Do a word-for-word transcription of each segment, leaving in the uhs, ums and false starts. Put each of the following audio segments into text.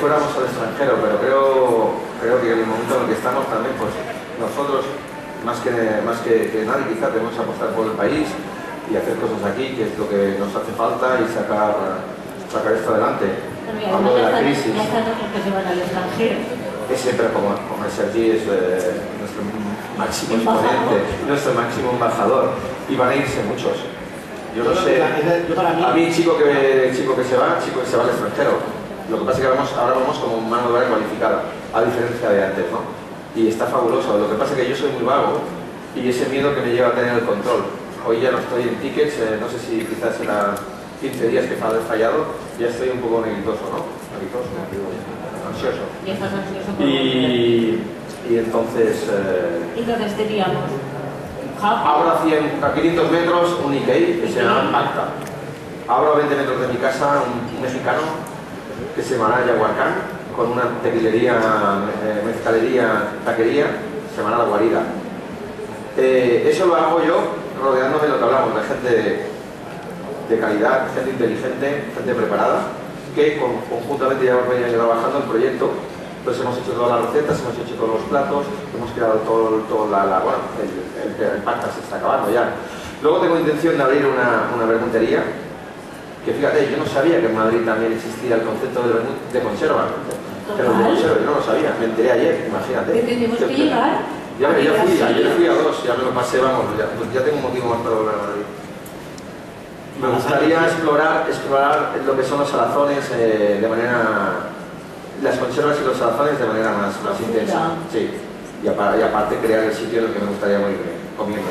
fuéramos al extranjero, pero creo, creo que en el momento en el que estamos también, pues nosotros, más que, más que, que nadie, quizá debemos apostar por el país y hacer cosas aquí, que es lo que nos hace falta, y sacar, sacar esto adelante. Hablo de la crisis. Ya están otros que se van al extranjero. Es siempre como, como el Sergi es eh, nuestro máximo exponente, nuestro máximo embajador, y van a irse muchos. Yo no sé, a mí chico que, chico que se va, chico que se va al extranjero. Lo que pasa es que vamos, ahora vamos como mano de obra cualificada, a diferencia de antes, ¿no? Y está fabuloso. Lo que pasa es que yo soy muy vago y ese miedo que me lleva a tener el control. Hoy ya no estoy en tickets, eh, no sé si quizás era quince días que he fallado, ya estoy un poco neguitoso, ¿no? Neguitoso, ansioso. Y estás ansioso por Y, y entonces... Eh, entonces teníamos... Ahora a quinientos metros un Ikei que se llama Pacta. Ahora a veinte metros de mi casa un, un mexicano que se llama Yahuarcán, con una tequilería, eh, mezcalería, taquería, se llama La Guarida. Eh, eso lo hago yo rodeándome de lo que hablamos, de gente de, de calidad, gente inteligente, gente preparada, que con, conjuntamente ya hemos venido trabajando el proyecto. Pues hemos hecho todas las recetas, hemos hecho todos los platos, hemos creado todo, todo la, la, bueno, el, el, el pacta se está acabando ya. Luego tengo intención de abrir una, una vermutería, que fíjate, yo no sabía que en Madrid también existía el concepto de, de conserva. Pero de conserva, yo no lo sabía, me enteré ayer, imagínate. ¿Qué tenemos que llegar? Ya, ya fui, ayer fui a dos, ya me lo pasé, vamos, ya, pues ya tengo un motivo más para volver a Madrid. Me gustaría explorar, explorar lo que son los salazones eh, de manera... las conservas y los salazones de manera más, más intensa. Sí. Y, aparte, y aparte crear el sitio en el que me gustaría morirme comiendo.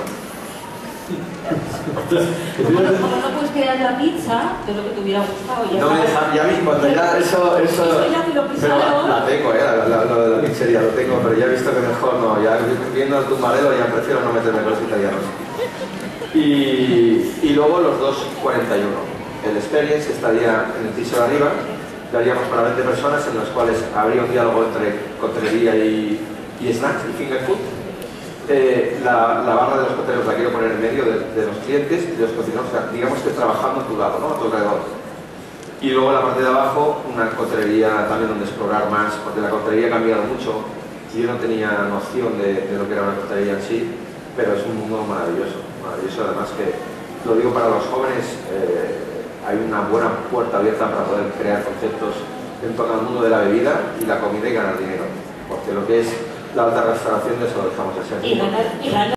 Como no, como no puedes crear la pizza, que es lo que te hubiera gustado. Ya no me dejan, ya vi, cuando ya eso... eso pero la, la tengo, eh, la, la, lo de la pizzería lo tengo, pero ya he visto que mejor no, ya viendo el tumbarelo ya prefiero no meterme con los italianos. Y, y luego los dos cuarenta y uno. El Experience, que estaría en el piso de arriba, lo haríamos para veinte personas, en los cuales habría un diálogo entre coctelería y, y snacks y finger food. Eh, la, la barra de los cocteleros la quiero poner en medio de, de los clientes y de los cocineros, o sea, digamos que trabajando a tu lado, ¿no? A tu alrededor. Y luego en la parte de abajo, una coctelería también donde explorar más, porque la coctelería ha cambiado mucho y yo no tenía noción de, de lo que era una coctelería en sí, pero es un mundo maravilloso, maravilloso. Además que, lo digo para los jóvenes, eh, hay una buena puerta abierta para poder crear conceptos en torno al mundo de la bebida y la comida y ganar dinero, porque lo que es la alta restauración de eso lo dejamos así. Y ganar, y ganar